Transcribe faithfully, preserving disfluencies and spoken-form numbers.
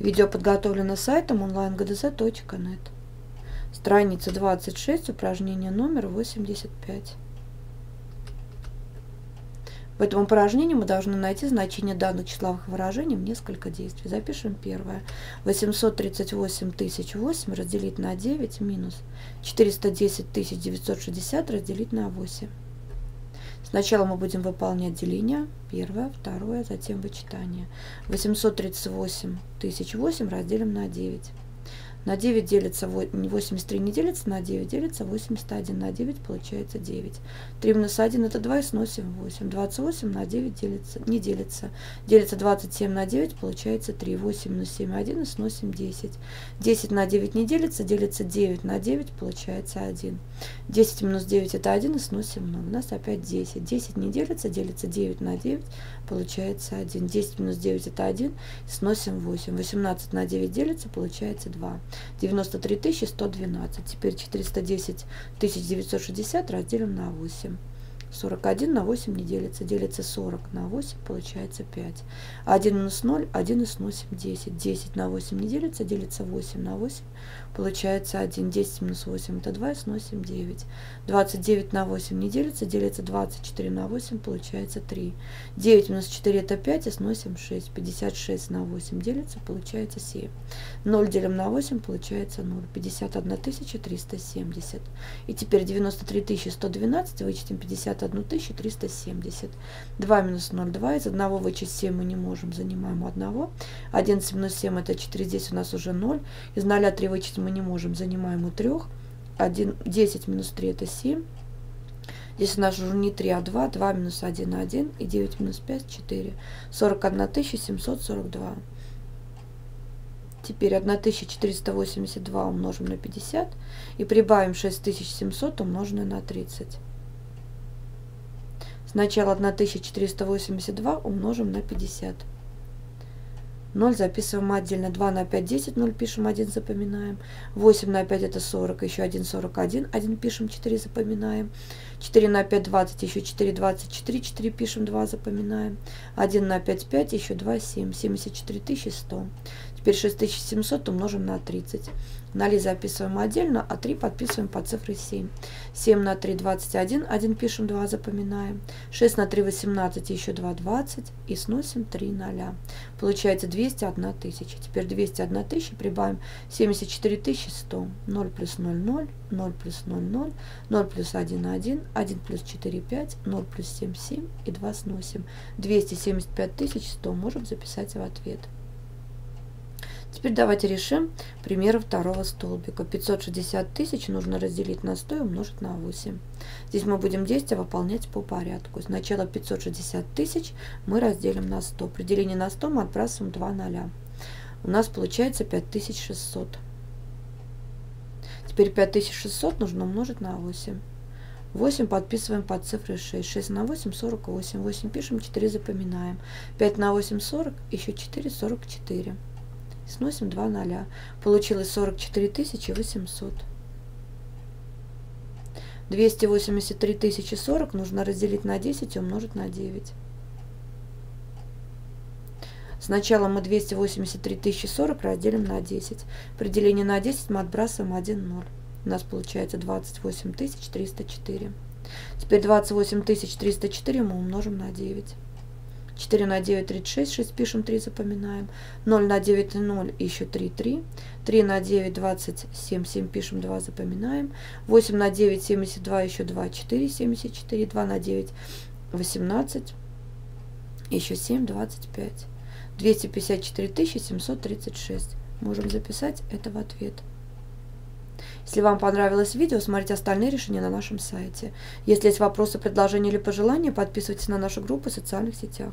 Видео подготовлено сайтом онлайн гэ дэ зэ точка нет. Страница двадцать шесть, упражнение номер восемьдесят пять. В этом упражнении мы должны найти значение данных числовых выражений в несколько действий. Запишем первое. восемьсот тридцать восемь тысяч восемь разделить на девять минус четыреста десять тысяч девятьсот шестьдесят разделить на восемь. Сначала мы будем выполнять деление. Первое, второе, затем вычитание. восемьсот тридцать восемь тысяч восемь разделим на девять. На девять делится восемьдесят три, не делится на девять, делится восемьдесят один. На девять получается девять. три минус один это два и сносим восемь. двадцать восемь на девять делится, не делится. Делится двадцать семь на девять, получается три. восемь минус семь один и сносим десять. десять на девять не делится, делится девять на девять, получается один. десять минус девять это один и сносим ноль. У нас опять десять. десять не делится, делится девять на девять, получается один. десять минус девять это один, сносим восемь. восемнадцать на девять делится, получается два. девяносто три тысячи сто двенадцать. Теперь четыреста десять тысяч девятьсот шестьдесят разделим на восемь. сорок один на восемь не делится, делится сорок на восемь, получается пять. один минус ноль, один и сносим десять. десять на восемь не делится, делится восемь на восемь, получается один. десять минус восемь это два и сносим девять. двадцать девять на восемь не делится, делится двадцать четыре на восемь, получается три. девять минус четыре это пять и сносим шесть. пятьдесят шесть на восемь делится, получается семь. ноль делим на восемь, получается ноль. пятьдесят одна тысяча триста семьдесят. И теперь девяносто три тысячи сто двенадцать вычтем пятьдесят одну тысячу триста семьдесят. два минус ноль два. Из одного вычесть семь мы не можем, занимаем у одного. одиннадцать минус семь это четыре, здесь у нас уже ноль. Из ноля три вычесть мы не можем, занимаем у трех. десять минус три это семь. Здесь у нас уже не три, а два. два минус один один. И девять минус пять четыре. сорок одна тысяча семьсот сорок два. Теперь тысяча четыреста восемьдесят два умножим на пятьдесят. И прибавим шесть тысяч семьсот умноженное на тридцать. Сначала тысяча четыреста восемьдесят два умножим на пятьдесят. ноль записываем отдельно. два на пять десять, ноль пишем, один запоминаем. восемь на пять это сорок, еще один сорок один, один пишем, четыре запоминаем. четыре на пять двадцать, еще четыре двадцать четыре, четыре пишем, два запоминаем. один на пять пять, еще два семь, семьдесят четыре тысячи сто. Теперь шесть тысяч семьсот умножим на тридцать. Ноли записываем отдельно, а три подписываем под цифрой семь. семь на три двадцать один, один пишем, два запоминаем. шесть на три восемнадцать, еще два двадцать и сносим три ноля. Получается двести одна тысяча. Теперь двести одна тысяча прибавим семьдесят четыре тысячи сто. ноль плюс ноль ноль, ноль плюс ноль ноль, ноль плюс один один, один плюс четыре пять, ноль плюс семь семь и два сносим. двести семьдесят пять тысяч сто можем записать в ответ. Теперь давайте решим примеры второго столбика. пятьсот шестьдесят тысяч нужно разделить на сто и умножить на восемь. Здесь мы будем действия выполнять по порядку. Сначала пятьсот шестьдесят тысяч мы разделим на сто. При делении на сто мы отбрасываем два ноля. У нас получается пять тысяч шестьсот. Теперь пять тысяч шестьсот нужно умножить на восемь. восемь подписываем под цифрой шесть. шесть на восемь сорок восемь. восемь пишем, четыре запоминаем. пять на восемь сорок, еще четыре сорок четыре. Сносим два ноля. Получилось сорок четыре тысячи восемьсот. двести восемьдесят три тысячи сорок нужно разделить на десять и умножить на девять. Сначала мы двести восемьдесят три тысячи сорок разделим на десять. При делении на десять мы отбрасываем один ноль. У нас получается двадцать восемь тысяч триста четыре. Теперь двадцать восемь тысяч триста четыре мы умножим на девять. четыре на девять тридцать шесть, шесть пишем, три запоминаем. ноль на девять ноль, еще три три. три на девять двадцать семь, семь пишем, два запоминаем. восемь на девять семьдесят два, еще два четыре, семьдесят четыре. два на девять восемнадцать, еще семь двадцать пять. двести пятьдесят четыре тысячи семьсот тридцать шесть. Можем записать это в ответ. Если вам понравилось видео, смотрите остальные решения на нашем сайте. Если есть вопросы, предложения или пожелания, подписывайтесь на нашу группу в социальных сетях.